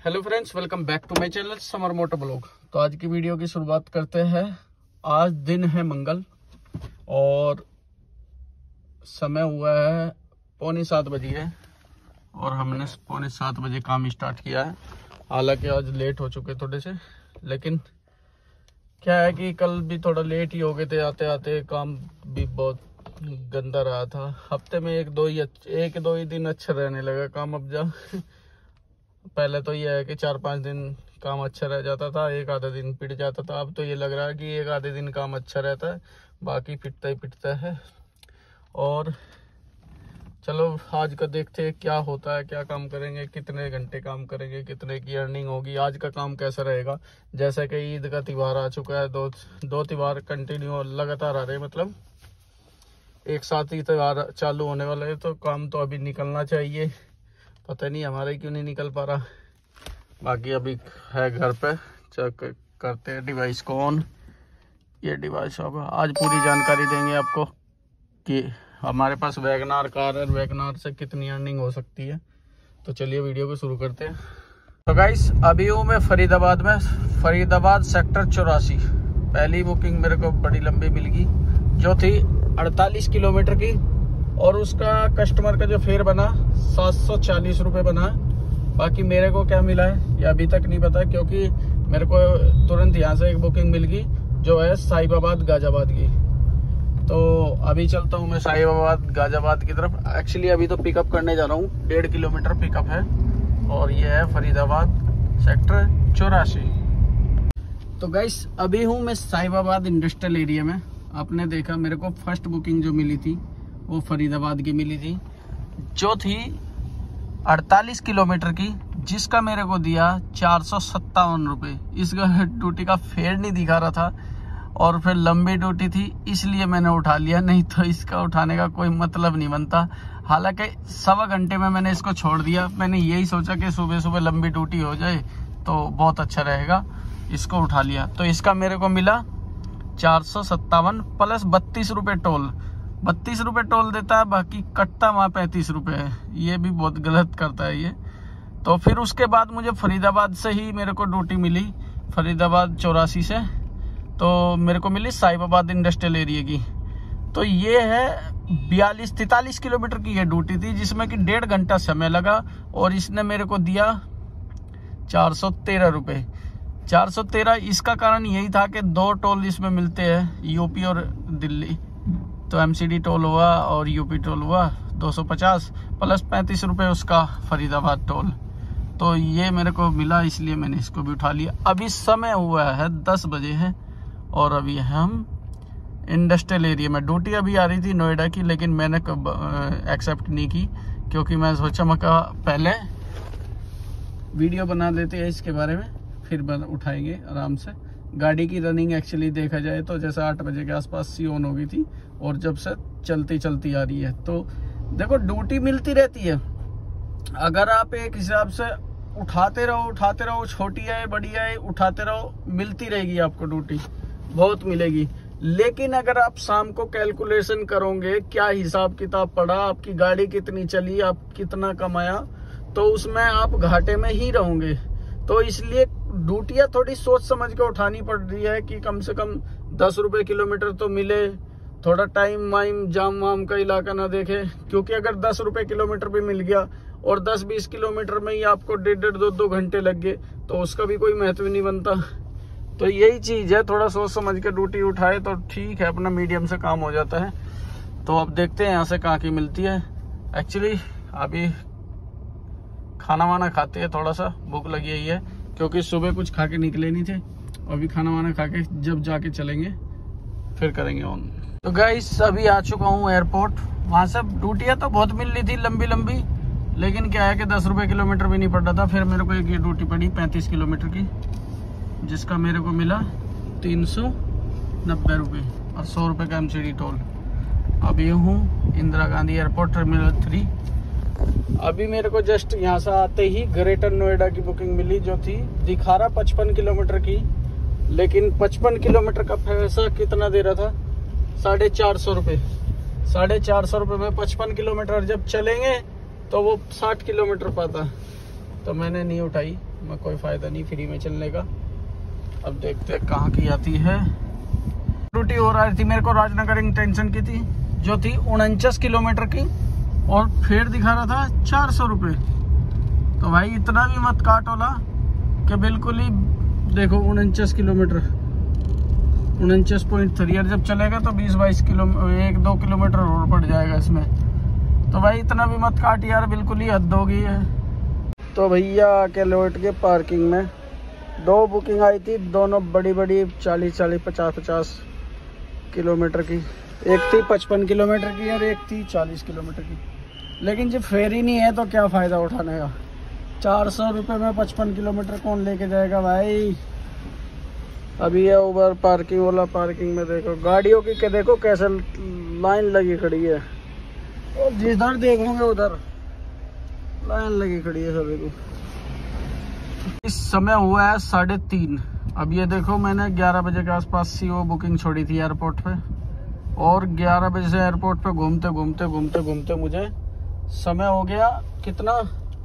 Hello friends, welcome back to my channel Samar motor blog. तो आज की वीडियो की शुरुआत करते हैं। आज दिन है मंगल और समय हुआ है 6:45 बजे है और हमने 6:45 बजे काम स्टार्ट किया है। हालांकि आज लेट हो चुके थोड़े से, लेकिन क्या है कि कल भी थोड़ा लेट ही हो गए थे। आते आते काम भी बहुत गंदा रहा था। हफ्ते में एक दो ही दिन अच्छा रहने लगा काम। अब जा पहले तो ये है कि 4-5 दिन काम अच्छा रह जाता था, एक आधा दिन पिट जाता था। अब तो ये लग रहा है कि एक आधे दिन काम अच्छा रहता है, बाकी पिटता है। और चलो आज का देखते हैं क्या होता है, क्या काम करेंगे, कितने घंटे काम करेंगे, कितने की अर्निंग होगी, आज का काम कैसा रहेगा। जैसे कि ईद का त्यौहार आ चुका है, दो त्यौहार कंटिन्यू लगातार आ रहे हैं, मतलब एक साथ ही त्यौहार चालू होने वाला है। तो काम तो अभी निकलना चाहिए, पता नहीं हमारा क्यों नहीं निकल पा रहा। बाकी अभी है घर पे, चेक करते हैं डिवाइस को ऑन। ये डिवाइस होगा, आज पूरी जानकारी देंगे आपको कि हमारे पास वैगनार कार है, वैगनार से कितनी अर्निंग हो सकती है। तो चलिए वीडियो को शुरू करते हैं। तो गाइस अभी हूँ मैं फरीदाबाद में, फरीदाबाद सेक्टर 84। पहली बुकिंग मेरे को बड़ी लंबी मिल गई जो थी 48 किलोमीटर की, और उसका कस्टमर का जो फेयर बना 740 रुपये बना। बाकी मेरे को क्या मिला है ये अभी तक नहीं पता, क्योंकि मेरे को तुरंत यहाँ से एक बुकिंग मिल गई जो है साहिबाबाद गाजियाबाद की। तो अभी चलता हूँ मैं साहिबाबाद गाजियाबाद की तरफ। एक्चुअली अभी तो पिकअप करने जा रहा हूँ, 1.5 किलोमीटर पिकअप है और ये है फरीदाबाद सेक्टर 84। तो गाइस अभी हूँ मैं साहिबाबाद इंडस्ट्रियल एरिया में। आपने देखा मेरे को फर्स्ट बुकिंग जो मिली थी वो फरीदाबाद की मिली थी, जो थी 48 किलोमीटर की, जिसका मेरे को दिया 457 रुपये। इसका ड्यूटी का फेयर नहीं दिखा रहा था और फिर लंबी ड्यूटी थी, इसलिए मैंने उठा लिया, नहीं तो इसका उठाने का कोई मतलब नहीं बनता। हालांकि 1.25 घंटे में मैंने इसको छोड़ दिया। मैंने यही सोचा कि सुबह सुबह लंबी ड्यूटी हो जाए तो बहुत अच्छा रहेगा, इसको उठा लिया। तो इसका मेरे को मिला 457 प्लस 32 रुपये टोल। 32 रुपये टोल देता है, बाकी कटता वहाँ 35 रुपये है। ये भी बहुत गलत करता है ये। तो फिर उसके बाद मुझे फरीदाबाद से ही मेरे को ड्यूटी मिली, फरीदाबाद 84 से। तो मेरे को मिली साहिबाबाद इंडस्ट्रियल एरिया की। तो ये है 43 किलोमीटर की ये ड्यूटी थी, जिसमें कि 1.5 घंटा समय लगा और इसने मेरे को दिया 413 रुपये। 413 इसका कारण यही था कि 2 टोल इसमें मिलते हैं, यूपी और दिल्ली। तो एमसीडी टोल हुआ और यूपी टोल हुआ 250 प्लस 35 रुपये उसका फरीदाबाद टोल। तो ये मेरे को मिला, इसलिए मैंने इसको भी उठा लिया। अभी समय हुआ है 10 बजे है और अभी हम इंडस्ट्रियल एरिया में। ड्यूटी अभी आ रही थी नोएडा की, लेकिन मैंने एक्सेप्ट नहीं की, क्योंकि मैं सोचा मैं पहले वीडियो बना लेते हैं इसके बारे में, फिर उठाएंगे आराम से। गाड़ी की रनिंग एक्चुअली देखा जाए तो जैसे 8 बजे के आसपास सी ऑन हो गई थी और जब से चलती आ रही है। तो देखो ड्यूटी मिलती रहती है, अगर आप एक हिसाब से उठाते रहो, छोटी आए बड़ी आए उठाते रहो, मिलती रहेगी आपको ड्यूटी, बहुत मिलेगी। लेकिन अगर आप शाम को कैलकुलेशन करोगे, क्या हिसाब किताब पड़ा, आपकी गाड़ी कितनी चली, आप कितना कमाया, तो उसमें आप घाटे में ही रहोगे। तो इसलिए ड्यूटियाँ थोड़ी सोच समझ के उठानी पड़ रही है कि कम से कम 10 रुपये किलोमीटर तो मिले, थोड़ा टाइम वाइम जाम वाम का इलाका ना देखे। क्योंकि अगर 10 रुपये किलोमीटर भी मिल गया और 10-20 किलोमीटर में ही आपको 1.5 2 घंटे लग गए, तो उसका भी कोई महत्व नहीं बनता। तो यही चीज़ है, थोड़ा सोच समझ के ड्यूटी उठाए तो ठीक है, अपना मीडियम से काम हो जाता है। तो अब देखते हैं यहाँ से कहाँ की मिलती है। एक्चुअली अभी खाना वाना खाते हैं, थोड़ा सा भूख लगी हुई है, क्योंकि सुबह कुछ खा के निकले नहीं थे। अभी खाना वाना खा के जब जाके चलेंगे फिर करेंगे ऑन। तो गाइस अभी आ चुका हूँ एयरपोर्ट। वहाँ से ड्यूटियाँ तो बहुत मिल रही थी लंबी, लेकिन क्या है कि 10 रुपये किलोमीटर भी नहीं पड़ रहा था। फिर मेरे को एक ये ड्यूटी पड़ी 35 किलोमीटर की, जिसका मेरे को मिला 390 रुपये और 100 रुपये का एमसीडी टोल। अभी हूँ इंदिरा गांधी एयरपोर्ट टर्मिनल 3। अभी मेरे को जस्ट यहाँ से आते ही ग्रेटर नोएडा की बुकिंग मिली, जो थी दिखा रहा 55 किलोमीटर की, लेकिन 55 किलोमीटर का पैसा कितना दे रहा था, 450 रुपये। 450 रुपये में 55 किलोमीटर जब चलेंगे तो वो 60 किलोमीटर पाता। तो मैंने नहीं उठाई, मैं कोई फ़ायदा नहीं फ्री में चलने का। अब देखते हैं कहाँ की आती है। ड्यूटी हो रही थी, मेरे को राजनगर इंटेंशन की थी जो थी 49 किलोमीटर की, और फेयर दिखा रहा था 400 रुपये। तो भाई इतना भी मत काटोला कि बिल्कुल ही देखो 49 किलोमीटर 49.3, और जब चलेगा तो 20-22 1-2 किलोमीटर और पड़ जाएगा इसमें। तो भाई इतना भी मत काट यार, बिल्कुल ही हद हो गई है। तो भैया आके लौट के पार्किंग में 2 बुकिंग आई थी, दोनों बड़ी बड़ी 40-40 50-50 किलोमीटर की। एक थी 55 किलोमीटर की और एक थी 40 किलोमीटर की। लेकिन जब फेरी नहीं है तो क्या फ़ायदा उठाने का। 400 रुपये में 55 किलोमीटर कौन लेके जाएगा भाई। अभी है उबर पार्किंग वाला, पार्किंग में देखो गाड़ियों की के देखो कैसे लाइन लगी खड़ी है, और जिधर देखोगे उधर लाइन लगी खड़ी है सभी को। इस समय हुआ है 3:30। अब ये देखो मैंने 11 बजे के आसपास सी वो बुकिंग छोड़ी थी एयरपोर्ट पे, और 11 बजे से एयरपोर्ट पे घूमते घूमते घूमते घूमते मुझे समय हो गया कितना,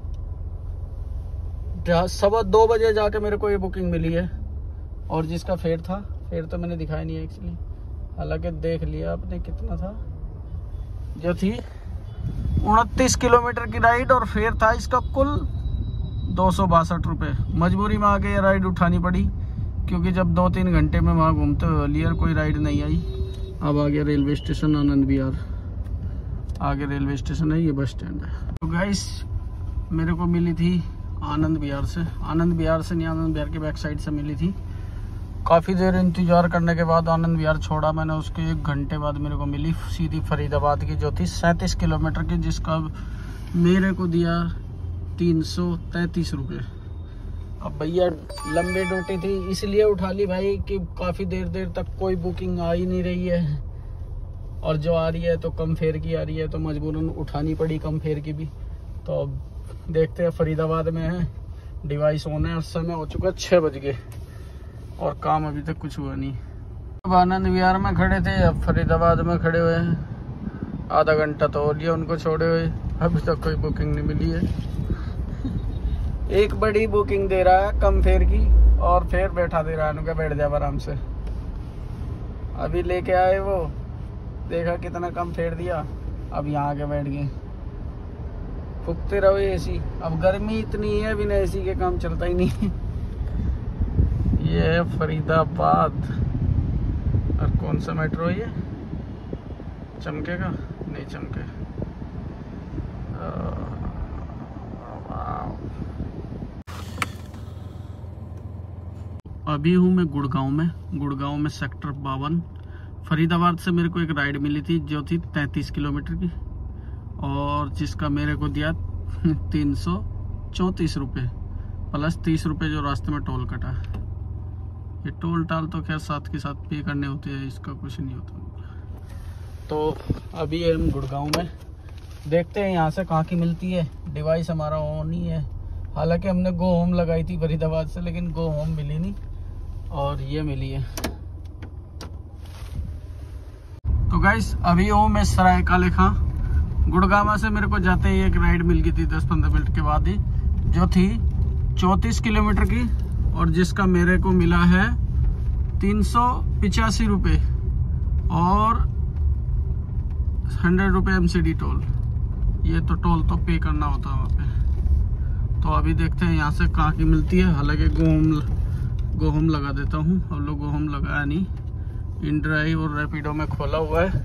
2:15 बजे जाके मेरे को ये बुकिंग मिली है। और जिसका फेयर था, फेयर तो मैंने दिखाया नहीं है एक्चुअली, हालांकि देख लिया आपने कितना था, जो थी 29 किलोमीटर की राइड, और फेयर था इसका कुल 262 रुपये। मजबूरी में आके ये राइड उठानी पड़ी, क्योंकि जब 2-3 घंटे में वहाँ घूमते हुए लियर कोई राइड नहीं आई। अब आ गया रेलवे स्टेशन आनंद विहार, आगे रेलवे स्टेशन है, ये बस स्टैंड है। तो गाइस मेरे को मिली थी आनंद विहार से, आनंद विहार से नहीं, आनंद विहार की बैक साइड से मिली थी। काफ़ी देर इंतजार करने के बाद आनंद विहार छोड़ा मैंने, उसके 1 घंटे बाद मेरे को मिली सीधी फरीदाबाद की, जो थी 37 किलोमीटर की, जिसका मेरे को दिया 333 रुपये। अब भैया लंबी ड्यूटी थी इसलिए उठा ली भाई कि काफ़ी देर तक कोई बुकिंग आ ही नहीं रही है, और जो आ रही है तो कम फेयर की आ रही है, तो मजबूरन उठानी पड़ी कम फेयर की भी। तो अब देखते हैं, फरीदाबाद में है, डिवाइस ऑन है, और समय हो चुका 6 बज गए और काम अभी तक कुछ हुआ नहीं। अब आनंद विहार में खड़े थे, अब फरीदाबाद में खड़े हुए हैं। आधा घंटा तो हो लिया उनको छोड़े हुए, अभी तक कोई बुकिंग नहीं मिली है। एक बड़ी बुकिंग दे रहा है कम फेयर की, और फिर बैठा दे रहा है, उनका बैठ जाओ आराम से। अभी लेके आए वो, देखा कितना कम फेयर दिया, अब यहाँ आके बैठ गए, फूकते रहो एसी। अब गर्मी इतनी है, बिना एसी के काम चलता ही नहीं। ये है फरीदाबाद, और कौन सा मेट्रो ये चमकेगा? नहीं चमके। अभी हूँ मैं गुड़गांव में सेक्टर 52। फरीदाबाद से मेरे को एक राइड मिली थी जो थी 33 किलोमीटर की, और जिसका मेरे को दिया 334 रुपये प्लस 30 रुपये जो रास्ते में टोल कटा। ये टोल टाल तो खैर साथ के साथ पे करने होते हैं, इसका कुछ नहीं होता। तो अभी हम गुड़गांव में, देखते हैं यहाँ से कहाँ की मिलती है। डिवाइस हमारा ऑन ही है, हालांकि हमने गो होम लगाई थी फरीदाबाद से, लेकिन गो होम मिली नहीं, और ये मिली है। तो गाइस अभी हूँ मैं सराय काले खां। गुड़गांव से मेरे को जाते ही एक राइड मिल गई थी 10-15 मिनट के बाद ही, जो थी 34 किलोमीटर की, और जिसका मेरे को मिला है 385 रुपये और 100 रुपये MCD टोल। ये तो टोल तो पे करना होता है वहाँ पे। तो अभी देखते हैं यहाँ से कहाँ की मिलती है। हालांकि गो होम लगा देता हूँ, अब लोग गो होम लगाया नहीं, इन ड्राइव और रैपिडो में खोला हुआ है।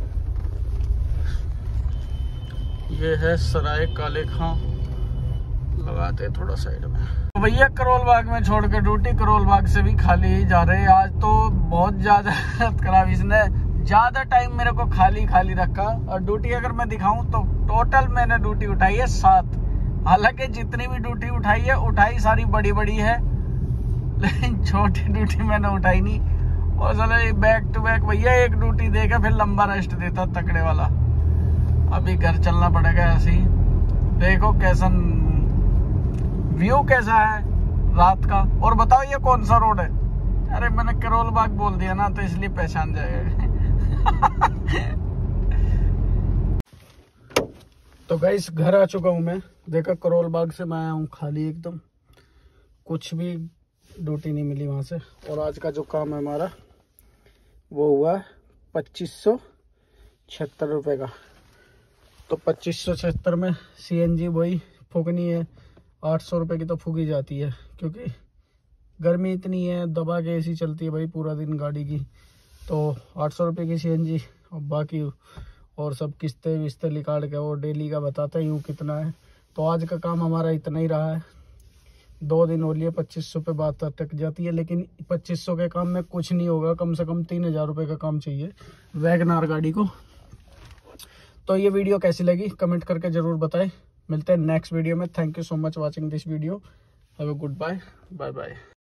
ये है सराय काले खां, लगाते हैं थोड़ा साइड में। तो भैया करोल बाग में छोड़ के ड्यूटी करोल बाग से भी खाली ही जा रहे हैं। आज तो बहुत ज्यादा खराब, इसने ज्यादा टाइम मेरे को खाली रखा। और ड्यूटी अगर मैं दिखाऊं तो टोटल मैंने ड्यूटी उठाई है 7। हालांकि जितनी भी ड्यूटी उठाई सारी बड़ी है, लेकिन छोटी ड्यूटी मैंने उठाई नहीं। और चलो बैक टू बैक भैया एक ड्यूटी देकर फिर लंबा रेस्ट देता तकड़े वाला। अभी घर चलना पड़ेगा ऐसे ही। देखो कैसा व्यू कैसा है रात का। और बताओ ये कौन सा रोड है? अरे मैंने करोल बाग बोल दिया ना, तो इसलिए पहचान जाएगा। तो गाइस घर आ चुका हूं मैं। देखा करोल बाग से मैं आया हूँ खाली एकदम, कुछ भी ड्यूटी नहीं मिली वहाँ से। और आज का जो काम है हमारा वो हुआ 2576 रुपये का। तो 2576 में CNG वही फूकनी है, 800 रुपये की तो फूकी जाती है, क्योंकि गर्मी इतनी है, दबा के AC चलती है भाई पूरा दिन गाड़ी की। तो 800 रुपये की CNG और बाकी और सब किस्तें विस्तें निकाल के वो डेली का बताता ही हूँ कितना है। तो आज का काम हमारा इतना ही रहा है। 2 दिन हो लिए 2500 पे बात अटक जाती है, लेकिन 2500 के काम में कुछ नहीं होगा। कम से कम 3000 रुपये का काम चाहिए वैगनार गाड़ी को। तो ये वीडियो कैसी लगी कमेंट करके ज़रूर बताएं। मिलते हैं नेक्स्ट वीडियो में। Thank you so much watching this video. Have a good bye bye.